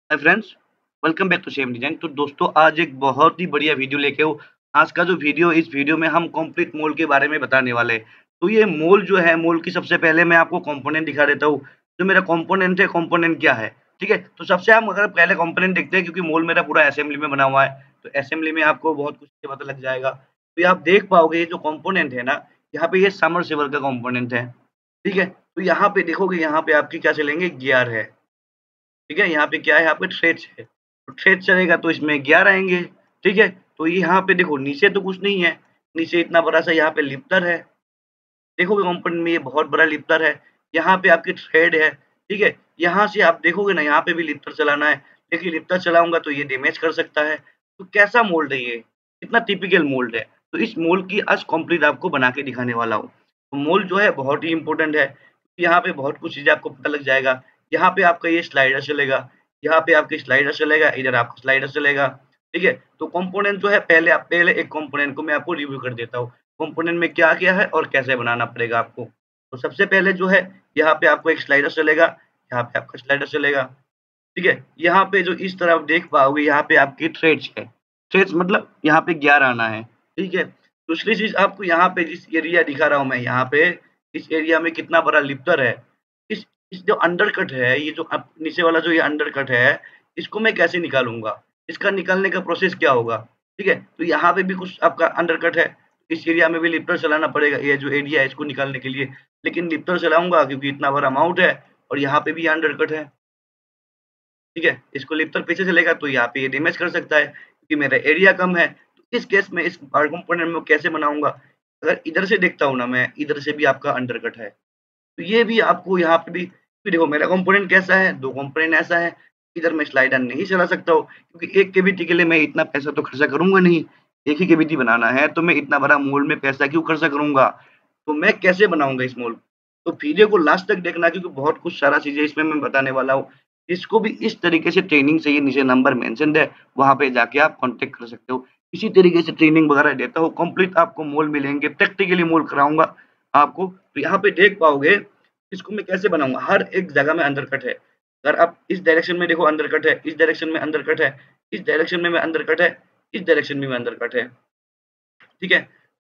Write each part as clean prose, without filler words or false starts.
Hi friends, welcome back to same design. तो दोस्तों आज एक बहुत ही बढ़िया वीडियो लेके हूँ। आज का जो वीडियो इस वीडियो में हम कंप्लीट मोल के बारे में बताने वाले हैं। तो ये मोल जो है, मोल की सबसे पहले मैं आपको कंपोनेंट दिखा देता हूँ। जो मेरा कंपोनेंट है, कंपोनेंट क्या है, ठीक है? तो सबसे हम अगर पहले कंपोनेंट देखते हैं, क्योंकि मोल मेरा पूरा असेंबली में बना हुआ है, तो असेंबली में आपको बहुत कुछ से पता लग जाएगा। तो ये आप देख पाओगे, ये जो कंपोनेंट है ना, यहाँ पे ये सबमर्सिबल का कंपोनेंट है, ठीक है? तो यहाँ पे देखोगे, यहाँ पे आपकी क्या चलेंगे, गियर है। ठीक है? यहाँ पे क्या है, आपके थ्रेड्स है। तो थ्रेड चलेगा तो इसमें 11 आएँगे, ठीक है? तो यहाँ पे देखो, नीचे तो कुछ नहीं है, नीचे इतना बड़ा-सा यहाँ पे लिफ्टर है। देखोगे कंपोनेंट में ये बहुत बड़ा लिफ्टर है। यहाँ पे आपकी थ्रेड है, ठीक है? यहाँ से आप देखोगे ना, यहाँ पे भी लिफ्टर चलाना है। देखिए लिफ्टर चलाऊँगा तो ये डैमेज कर सकता है। तो कैसा मोल्ड है ये? कितना टिपिकल मोल्ड है। तो इस मोल्ड की आज कंप्लीट आपको बना के दिखाने वाला हूँ। तो मोल्ड जो है बहुत ही इम्पोर्टेंट है। यहाँ पे बहुत कुछ चीज़ें आपको पता लग जाएगा। यहाँ पे आपका ये स्लाइडर चलेगा, यहाँ पे आपकी स्लाइडर चलेगा, इधर आपका स्लाइडर चलेगा, ठीक है? तो कंपोनेंट जो है, पहले एक कंपोनेंट को मैं आपको रिव्यू कर देता हूँ। कंपोनेंट में क्या-क्या है और कैसे बनाना पड़ेगा आपको। तो सबसे पहले जो है, यहाँ पे आपको एक स्लाइडर चलेगा, यहाँ पे आपका स्लाइडर चलेगा, ठीक है? यहाँ पे जो इस तरफ देख पाओगे, यहाँ पे आपकी थ्रेड्स है। थ्रेड्स मतलब यहाँ पे गियर आना है, ठीक है? दूसरी चीज़ आपको यहाँ पे जिस एरिया दिखा रहा हूँ मैं, यहाँ पे इस एरिया में कितना बड़ा लिफ्टर है। इस इस जो अंडरकट है, ये जो नीचे वाला जो ये अंडरकट है, इसको मैं कैसे निकालूँगा? इसका निकालने का प्रोसेस क्या होगा? ठीक है? तो यहाँ पे भी कुछ आपका अंडरकट है। इस एरिया में भी लिफ्टर चलाना पड़ेगा, ये जो एरिया है इसको निकालने के लिए। लेकिन लिफ्टर चलाऊँगा क्योंकि इतना बड़ा अमाउंट है और यहाँ पे भी अंडरकट है। ठीक है? इसको लिफ्टर पीछे चलेगा तो यहाँ पे ये डैमेज कर सकता है, क्योंकि मेरा एरिया कम है। तो इस केस में इस पावर कंपोनेंट में कैसे बनाऊँगा? अगर इधर से देखता हूँ ना मैं, इधर से भी आपका अंडरकट है। तो ये भी आपको यहाँ पे भी फिर देखो, मेरा कंपोनेंट कैसा है, 2 कंपोनेंट ऐसा है, इधर मैं स्लाइडर नहीं चला सकता हूँ, क्योंकि एक केवीटी के लिए मैं इतना पैसा तो खर्चा करूँगा नहीं। एक ही केवीटी बनाना है तो मैं इतना बड़ा मोल्ड में पैसा क्यों खर्चा करूँगा? तो मैं कैसे बनाऊँगा इस मोल्ड? तो वीडियो को लास्ट तक देखना, क्योंकि बहुत कुछ सारा चीज़ें इसमें मैं बताने वाला हूँ। इसको भी इस तरीके से ट्रेनिंग चाहिए, नीचे नंबर मेंशन्ड है, वहाँ पे जाके आप कॉन्टैक्ट कर सकते हो। इसी तरीके से ट्रेनिंग वगैरह देता हूँ, कंप्लीट आपको मोल्ड मिलेंगे, प्रैक्टिकली मोल्ड कराऊँगा आपको। तो यहाँ पे देख पाओगे, इसको मैं कैसे बनाऊँगा, हर एक जगह में अंडरकट है। अगर आप इस डायरेक्शन में देखो, अंडरकट है, इस डायरेक्शन में अंडरकट है, इस डायरेक्शन में अंडरकट है, इस डायरेक्शन में अंडरकट है, ठीक है?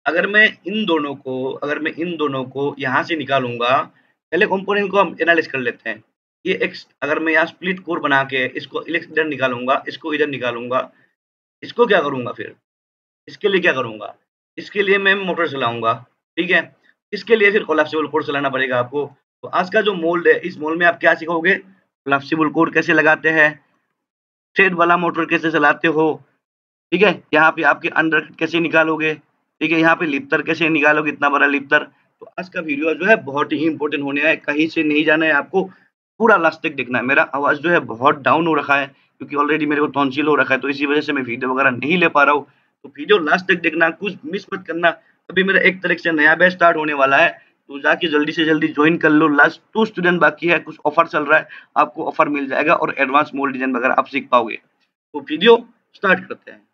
अगर मैं इन दोनों को यहाँ से निकालूँगा, पहले कंपोनेंट को हम एनालाइज़ कर लेते हैं। ये एक्स अगर मैं यहाँ स्प्लिट कोर बना के इसको इधर निकालूँगा, इसको इधर निकालूँगा, इसको क्या करूँगा फिर? इसके लिए क्या करूँगा? इसके लिए मैं मोटर चलाऊँगा, ठीक है? इसके लिए फिर कोलैप्सिबल कोड चलाना पड़ेगा आपको। तो आज का जो मोल्ड है, इस मोल्ड में आप क्या सीखोगे? कोलैप्सिबल कोड कैसे लगाते हैं, थ्रेड वाला मोटर कैसे चलाते हो, ठीक है? यहाँ पे आपके अंडर कैसे निकालोगे, ठीक है? यहाँ पे लिफ्टर कैसे निकालोगे, इतना बड़ा लिफ्टर। तो आज का वीडियो जो है बहुत ही इम्पोर्टेंट होने है, कहीं से नहीं जाना है आपको, पूरा लास्ट तक देखना है। मेरा आवाज़ जो है बहुत डाउन हो रखा है, क्योंकि ऑलरेडी मेरे को टॉन्सिल हो रखा है, तो इसी वजह से मैं वीडियो वगैरह नहीं ले पा रहा हूँ। तो वीडियो लास्ट तक देखना, कुछ मिस मत करना। अभी मेरा एक तारीख से नया बैच स्टार्ट होने वाला है, तो जाके जल्दी से जल्दी जॉइन कर लो। लास्ट 2 स्टूडेंट बाकी है, कुछ ऑफर चल रहा है, आपको ऑफर मिल जाएगा और एडवांस मोल्ड डिज़ाइन वगैरह आप सीख पाओगे। तो वीडियो स्टार्ट करते हैं।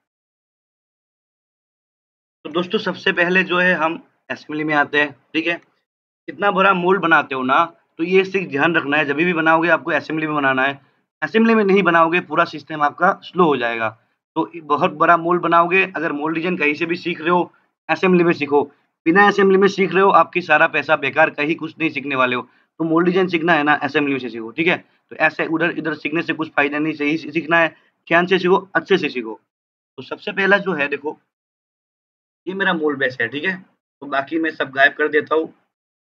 तो दोस्तों सबसे पहले जो है हम असेंबली में आते हैं, ठीक है? इतना बड़ा मोल्ड बनाते हो ना, तो ये चीज़ ध्यान रखना है, जभी भी बनाओगे आपको असेंबली में बनाना है। असेंबली में नहीं बनाओगे, पूरा सिस्टम आपका स्लो हो जाएगा। तो बहुत बड़ा मोल्ड बनाओगे, अगर मोल्ड डिज़ाइन कहीं से भी सीख रहे हो, असेंबली में सीखो। बिना असेंबली में सीख रहे हो, आपकी सारा पैसा बेकार, कहीं कुछ नहीं सीखने वाले हो। तो मोल्ड डिज़ाइन सीखना है ना, असेंबली में से सीखो, ठीक है? तो ऐसे उधर-इधर सीखने से कुछ फ़ायदा नहीं, सही से सीखना है, ध्यान से सीखो, अच्छे से सीखो। तो सबसे पहला जो है देखो, ये मेरा मोल्ड बेस है, ठीक है? तो बाकी मैं सब गायब कर देता हूँ।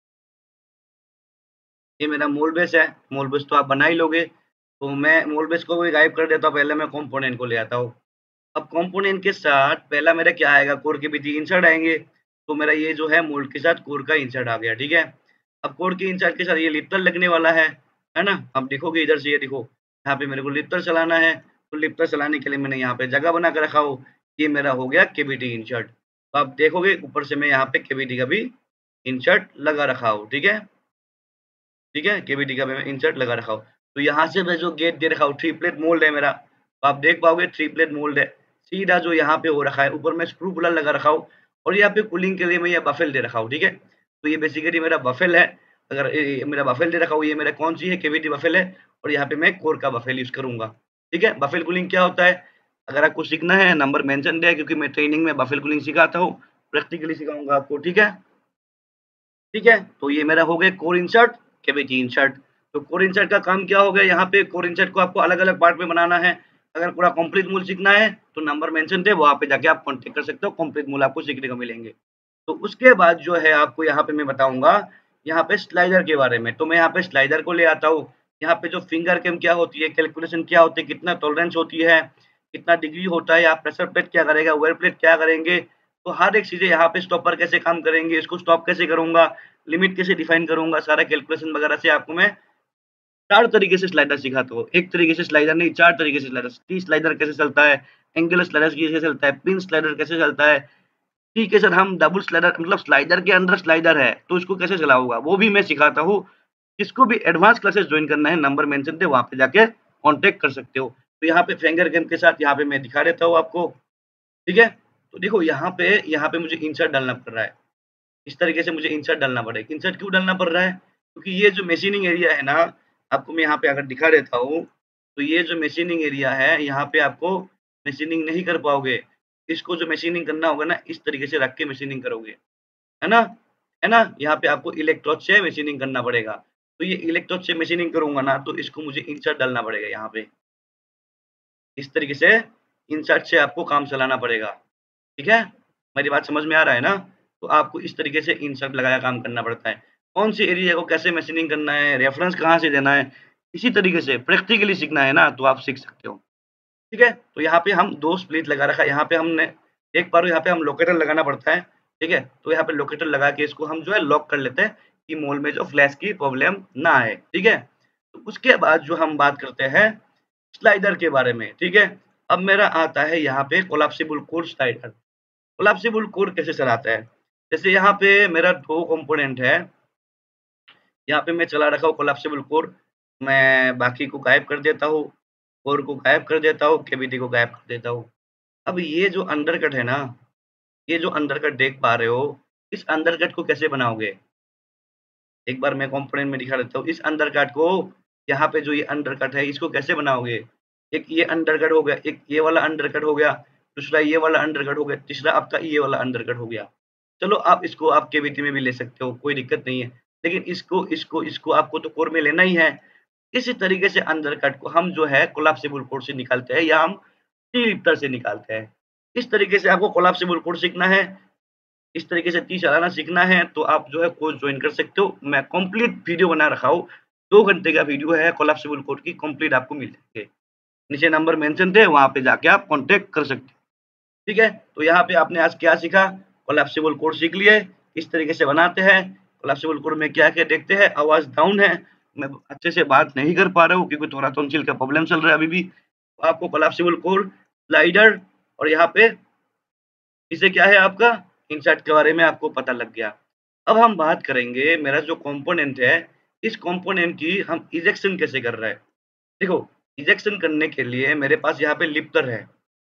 ये मेरा मोल्ड बेस है, मोल्ड बेस तो आप बना ही लोगे। तो मैं मोल्ड बेस को भी गायब कर देता हूँ, पहले मैं कंपोनेंट को ले आता हूँ। अब कंपोनेंट के साथ पहला मेरा क्या आएगा, कोर के बीच इंसर्ट आएँगे। तो मेरा ये जो है मोल्ड के साथ कोर का इंसर्ट आ गया, ठीक है? अब कोर के इंसर्ट के साथ ये लिप्टर लगने वाला है ना? अब देखोगे इधर से, ये देखो, यहाँ पे मेरे को लिप्टर चलाना है, तो लिप्टर चलाने के लिए मैंने यहाँ पे जगह बना के रखा हो। ये मेरा हो गया केवीटी इंसर्ट। तो आप देखोगे ऊपर से मैं यहाँ पे केवीटी का भी इंसर्ट लगा रखा हूँ, ठीक है? ठीक है? केवीटी का मैं इंसर्ट लगा रखा हूँ। तो यहाँ से मैं जो गेट दे रखा हूँ, 3 प्लेट मोल्ड है मेरा। तो आप देख पाओगे 3 प्लेट मोल्ड है। सीधा जो यहाँ पे हो रखा है, ऊपर मैं स्क्रू पुलर लगा रखा हूँ और यहाँ पे कूलिंग के लिए मैं ये बफ़ल दे रखा हूँ, ठीक है? तो ये बेसिकली मेरा बफ़ल है। अगर ये मेरा बफ़ल दे रखा हूँ, ये मेरा कौन-सी है, केवीटी बफ़ल है और यहाँ पे मैं कोर का बफ़ल यूज़ करूँगा, ठीक है। बफेल कूलिंग क्या होता है? अगर आपको सीखना है, नंबर मेंशन है क्योंकि मैं ट्रेनिंग में बफेल कूलिंग सिखाता हूँ, प्रैक्टिकली सिखाऊँगा आपको, ठीक है? ठीक है? तो ये मेरा हो गया कोर इंसर्ट, कैविटी इंसर्ट। तो कोर इंसर्ट का काम क्या हो गया यहाँ पे कोर इंसर्ट को आपको अलग-अलग पार्ट में बनाना है। अगर पूरा कंप्लीट मूल सीखना है तो नंबर मेंशन थे वहाँ पे जाके आप कॉन्टैक्ट कर सकते हो, कंप्लीट मूल आपको सीखने को मिलेंगे। तो उसके बाद जो है आपको यहाँ पे मैं बताऊँगा, यहाँ पे स्लाइडर के बारे में। तो मैं यहाँ पे स्लाइडर को ले आता हूँ। यहाँ पे जो फिंगर कैम क्या होती है, कैलकुलेशन क्या होती है, कितना टॉलरेंस होती है, कितना डिग्री होता है, या प्रेशर प्लेट क्या करेगा, वेयर प्लेट क्या करेंगे। तो हर एक चीज़ें यहाँ पे स्टॉपर कैसे काम करेंगे, इसको स्टॉप कैसे करूँगा, लिमिट कैसे डिफाइन करूँगा, सारा कैलकुलेशन वगैरह से आपको मैं 4 तरीके से स्लाइडर सिखाता हूँ। एक तरीके से स्लाइडर नहीं, 4 तरीके से स्लाइडर। टी स्लाइडर कैसे चलता है, एंगुलर स्लाइडर कैसे चलता है, पिन स्लाइडर कैसे चलता है। ठीक है सर, हम डबल स्लाइडर मतलब स्लाइडर के अंदर स्लाइडर है, तो इसको कैसे चलाऊँगा, वो भी मैं सिखाता हूँ। जिसको भी एडवांस क्लासेस जॉइन करना है, नंबर मेंशन थे, वहाँ पे जाके कॉन्टैक्ट कर सकते हो। तो यहाँ पे फिंगर गेम के साथ यहाँ पे मैं दिखा देता हूँ आपको, ठीक है? तो देखो यहाँ पे मुझे इंसर्ट डालना पड़ रहा है। इस तरीके से मुझे इंसर्ट डालना पड़ेगा। इंसर्ट क्यों डालना पड़ रहा है? क्योंकि ये जो मशीनिंग एरिया है ना, आपको मैं यहाँ पे अगर दिखा देता हूँ, तो ये जो मशीनिंग एरिया है, यहाँ पे आपको मशीनिंग नहीं कर पाओगे। इसको जो मशीनिंग करना होगा ना, इस तरीके से रख के मशीनिंग करोगे, है ना? है ना? यहाँ पे आपको इलेक्ट्रोड से मशीनिंग करना पड़ेगा। तो ये इलेक्ट्रोड से मशीनिंग करूँगा ना, तो इसको मुझे इंसर्ट डालना पड़ेगा यहाँ पे। इस तरीके से इंसर्ट से आपको काम चलाना पड़ेगा। ठीक है? मेरी बात समझ में आ रहा है ना? तो आपको इस तरीके से इंसर्ट लगाया काम करना पड़ता है। कौन-सी एरिया को कैसे मशीनिंग करना है, रेफरेंस कहाँ से देना है, इसी तरीके से प्रैक्टिकली सीखना है ना, तो आप सीख सकते हो। ठीक है? तो यहाँ पे हम 2 स्प्लिट लगा रखा है, यहाँ पे हमने एक बार यहाँ पे हम लोकेटर लगाना पड़ता है, ठीक है? तो यहाँ पे लोकेटर लगा के इसको हम जो है लॉक कर लेते हैं कि मॉल में जो फ्लैश की प्रॉब्लम ना आए, ठीक है? तो उसके बाद जो हम बात करते हैं स्लाइडर के बारे में, ठीक है? अब मेरा आता है यहाँ पे collapsible core slider. Collapsible core कैसे चलाता है? जैसे यहाँ पे मेरा 2 कंपोनेंट है, यहाँ पे मैं चला रखा हूँ कोलैप्सिबल कोर, मैं बाकी को गायब कर देता हूँ, कोर को गायब कर देता हूँ, कैविटी को गायब कर देता हूँ। अब ये जो अंडरकट है ना, ये जो अंडरकट देख पा रहे हो, इस अंडरकट को कैसे बनाओगे? एक बार मैं कंपोनेंट में दिखा देता हूँ। इस अंडरकट को यहाँ पे जो ये अंडरकट है, इसको कैसे बनाओगे? एक ये अंडरकट हो गया, एक ये वाला अंडरकट हो गया, दूसरा ये वाला अंडरकट हो गया, तीसरा आपका ये वाला अंडरकट हो गया। चलो आप इसको आप केवीटी में भी ले सकते हो, कोई दिक्कत नहीं है। लेकिन इसको आपको तो कोर में लेना ही है। इसी तरीके से अंडरकट को हम जो है कोलैप्सिबल कोर से निकालते हैं या हम टी-लिफ्टर से निकालते हैं। इस तरीके से आपको कोलैप्सिबल कोर सीखना है, इस तरीके से 30 चलाना सीखना है तो आप जो है कोर्स जॉइन कर सकते हो। मैं कंप्लीट वीडियो बना रखा हूँ। 2 घंटे का वीडियो है कोलैप्सिबल कोड की कंप्लीट आपको मिल जाएँगे। नीचे नंबर मेंशन थे वहाँ पे जाके आप कॉन्टैक्ट कर सकते हो। ठीक है? तो यहाँ पे आपने आज क्या सीखा? कोलैप्सिबल कोड सीख लिए, इस तरीके से बनाते हैं। कोलैप्सिबल कोड में क्या-क्या देखते हैं, आवाज़ डाउन है, मैं अच्छे से बात नहीं कर पा रहा हूँ क्योंकि थोड़ा टॉन्सिल का प्रॉब्लम चल रहा है अभी भी। आपको कोलैप्सिबल कोड, स्लाइडर और यहाँ पे इसे क्या है आपका इनसाइट के बारे में आपको पता लग गया। अब हम बात करेंगे मेरा जो कंपोनेंट है, इस कंपोनेंट की हम इजेक्शन कैसे कर रहे हैं। देखो, इजेक्शन करने के लिए मेरे पास यहाँ पे लिफ्टर है,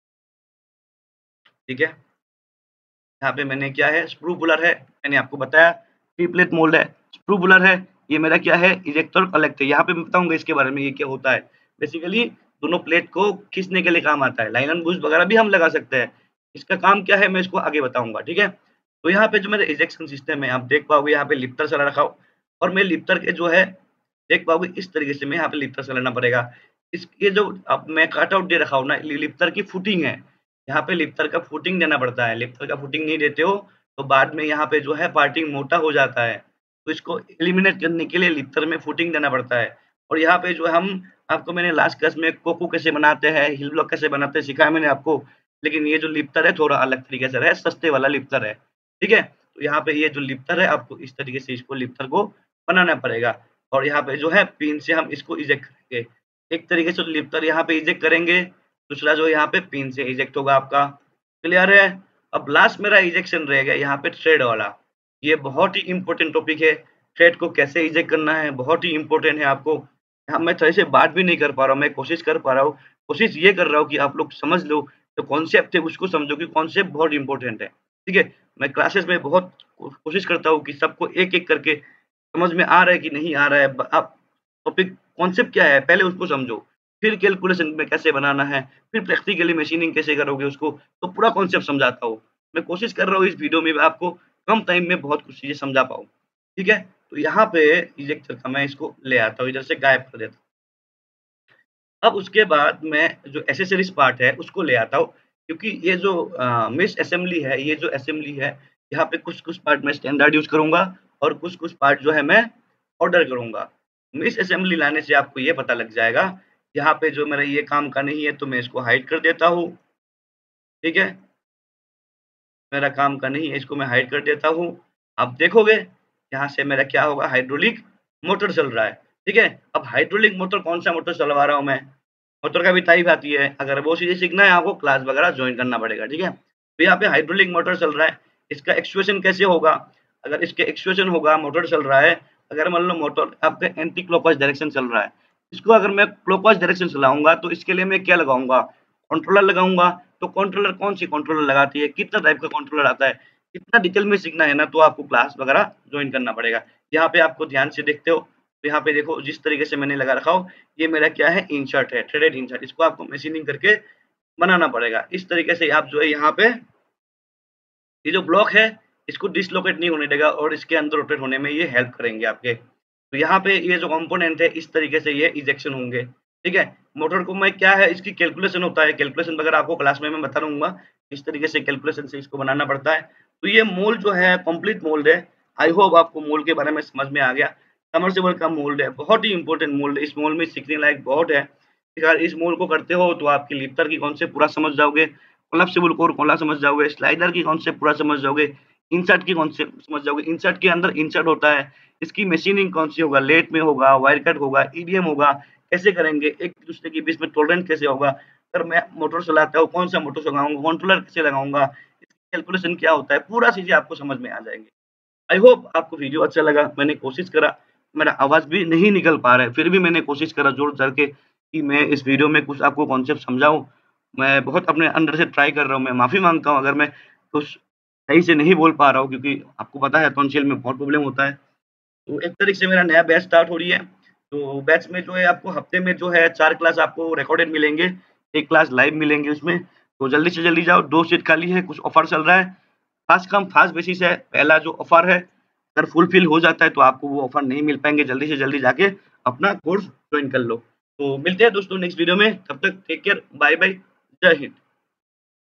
ठीक है? यहाँ पे मैंने क्या है स्क्रू पुलर है, मैंने आपको बताया ट्रिपलेट मोल्ड है, स्क्रू पुलर है, ये मेरा क्या है इजेक्टर कलेक्टर यहाँ पे मैं बताऊँगा इसके बारे में ये क्या होता है। बेसिकली दोनों प्लेट को खींचने के लिए काम आता है, लाइलन बूस्ट वगैरह भी हम लगा सकते हैं। इसका काम क्या है मैं इसको आगे बताऊँगा, ठीक है? तो यहाँ पे जो मेरा इजेक्शन सिस्टम है आप देख पाओगे यहाँ पे लिफ्टर चला रखा हो और मैं लिफ्टर के जो है देख पाओगे इस तरीके से मैं यहाँ पे लिफ्टर चलाना पड़ेगा। इसके जो अब मैं कट आउट दे रखा हूँ ना लिफ्टर की फुटिंग है। यहाँ पे लिफ्टर का फुटिंग देना पड़ता है, लिफ्टर का फुटिंग नहीं देते हो, तो बाद में यहाँ पे जो है पार्टिंग मोटा हो जाता है। तो इसको एलिमिनेट करने के लिए लिफ्टर में फुटिंग देना पड़ता है। और यहाँ पे जो हम आपको मैंने लास्ट क्लास में कोको कैसे बनाते हैं, हिल ब्लॉक कैसे बनाते हैं सिखाया मैंने आपको। लेकिन ये जो लिफ्टर है थोड़ा अलग तरीके से है, सस्ते वाला लिफ्टर है, ठीक है? तो यहाँ पे ये जो लिफ्टर है आपको इस तरीके से इसको लिफ्टर को बनाना पड़ेगा। और यहाँ पे जो है पिन से हम इसको इजेक्ट करेंगे। एक तरीके से लिफ्टर यहाँ पे इजेक्ट करेंगे, दूसरा जो यहाँ पे पिन से इजेक्ट होगा आपका, क्लियर है? अब लास्ट मेरा इजेक्शन रह गया यहाँ पे थ्रेड वाला। ये बहुत ही इम्पोर्टेंट टॉपिक है, थ्रेड को कैसे इजेक्ट करना है, बहुत ही इम्पोर्टेंट है आपको। यहाँ मैं सही से बात भी नहीं कर पा रहा हूँ, मैं कोशिश कर पा रहा हूँ। कोशिश ये कर रहा हूँ कि आप लोग समझ लो, जो कॉन्सेप्ट है उसको समझो कि कॉन्सेप्ट बहुत इम्पोर्टेंट है, ठीक है? मैं क्लासेस में बहुत कोशिश करता हूँ कि सबको एक-एक करके समझ में आ रहा है कि नहीं आ रहा है। आप टॉपिक कॉन्सेप्ट क्या है, पहले उसको समझो। फिर कैलकुलेशन में कैसे बनाना है, फिर प्रैक्टिकली मशीनिंग कैसे करोगे उसको, तो पूरा कॉन्सेप्ट समझाता हूँ। मैं कोशिश कर रहा हूँ इस वीडियो में आपको कम टाइम में बहुत कुछ चीज़ें समझा पाऊँ, ठीक है? तो यहाँ पे इजेक्टर का मैं इसको ले आता हूँ, इधर से गायब कर देता हूँ। अब उसके बाद मैं जो एक्सेसरीज़ पार्ट है उसको ले आता हूँ, क्योंकि ये जो मेश असेंबली है, ये जो असेंबली है, यहाँ पे कुछ-कुछ पार्ट मैं स्टैंडर्ड यूज़ करूँगा और कुछ-कुछ पार्ट जो है मैं ऑर्डर करूँगा। मेश असेंबली लाने से आपको ये पता लग जाएगा, यहाँ पे जो मेरा ये काम का नहीं है तो मैं इसको हाइड कर देता हूँ, ठीक है? मेरा काम का नहीं है, इसको मैं हाइड कर देता हूँ। आप देखोगे, यहाँ से मेरा क्या होगा, हाइड्रोलिक मोटर चल रहा है, ठीक है? अब हाइड्रोलिक मोटर कौन-सा मोटर चलवा रहा हूँ मैं, मोटर का भी टाइप आती है, अगर वो चीज़ें सीखना है आपको क्लास वगैरह जॉइन करना पड़ेगा, ठीक है? तो यहाँ पे हाइड्रोलिक मोटर चल रहा है, इसका एक्चुएशन कैसे होगा? अगर इसके एक्चुएशन होगा, मोटर चल रहा है, अगर मान लो मोटर आपके एंटी क्लॉकवाइज़ डायरेक्शन चल रहा है, इसको अगर मैं क्लॉकवाइज़ डायरेक्शन चलाऊँगा तो इसके लिए मैं क्या लगाऊँगा? कंट्रोलर लगाऊँगा, तो कंट्रोलर कौन-सी कंट्रोलर लगाती है, कितना टाइप का कंट्रोलर आता है, इतना डिटेल में सीखना है ना तो आपको क्लास वगैरह जॉइन करना पड़ेगा। यहाँ पे आपको ध्यान से देखते हो, तो यहाँ पे देखो जिस तरीके से मैंने लगा रखा हो, ये मेरा क्या है इंसर्ट है, थ्रेडेड इंसर्ट इसको आपको मशीनिंग करके बनाना पड़ेगा। इस तरीके से आप जो है यहाँ पे ये जो ब्लॉक है, इसको डिसलोकेट नहीं होने देगा और इसके अंदर रोटेट होने में ये हेल्प करेंगे आपके। तो यहाँ पे ये जो कंपोनेंट है, इस तरीके से ये इजेक्शन होंगे, ठीक है? मोटर को मैं क्या है इसकी कैलकुलेशन होता है, कैलकुलेशन वगैरह आपको क्लास में मैं बता दूँगा, किस तरीके से कैलकुलेशन से इसको बनाना पड़ता है। तो ये मोल्ड जो है कंप्लीट मोल्ड है। आई होप आपको मोल्ड के बारे में समझ में आ गया। सबमर्सिबल का मोल्ड है, बहुत ही इम्पोर्टेंट मोल्ड है, इस मोल्ड में सीखने लायक बहुत है। अगर इस मोल्ड को करते हो तो आपकी लिफ्टर की कॉन्सेप्ट पूरा समझ जाओगे, कोलैप्सिबल कोर पूरा समझ जाओगे, स्लाइडर की कॉन्सेप्ट पूरा समझ जाओगे, इंसर्ट की कॉन्सेप्ट समझ जाओगे। इंसर्ट के अंदर इंसर्ट होता है, इसकी मशीनिंग कौन-सी होगा, लेथ में होगा, वायर कट होगा, ईडीएम होगा, कैसे करेंगे, एक-दूसरे के बीच में टॉलरेंस कैसे होगा, अगर मैं मोटर चलाता हूँ, कौन-सा मोटर चलाऊँगा, कंट्रोलर कैसे लगाऊँगा, इसकी कैलकुलेशन क्या होता है, पूरा चीज़ें आपको समझ में आ जाएँगी। आई होप आपको वीडियो अच्छा लगा, मैंने कोशिश करा, मेरा आवाज़ भी नहीं निकल पा रहा है, फिर भी मैंने कोशिश करा ज़ोर-ज़ार के कि मैं इस वीडियो में कुछ आपको कॉन्सेप्ट समझाऊँ। मैं बहुत अपने अंदर से ट्राई कर रहा हूँ, मैं माफ़ी माँगता हूँ अगर मैं कुछ सही से नहीं बोल पा रहा हूँ क्योंकि आपको पता है टॉन्सिल में बहुत प्रॉब्लम होता है। तो एक तरीके से मेरा नया बैच स्टार्ट हो रही है, तो बैच में जो है आपको हफ्ते में जो है 4 क्लास आपको रिकॉर्डेड मिलेंगे, 1 क्लास लाइव मिलेंगे उसमें, तो जल्दी से जल्दी जाओ, 2 सीट खाली है, कुछ ऑफर चल रहा है। फ़ास्ट कम फ़ास्ट बेसिस है, पहला जो ऑफर है, अगर फुलफिल हो जाता है तो आपको वो ऑफर नहीं मिल पाएँगे, जल्दी से जल्दी जाके अपना कोर्स जॉइन कर लो। तो मिलते हैं दोस्तों नेक्स्ट वीडियो में, तब तक टेक केयर, बाय बाय, जय हिंद।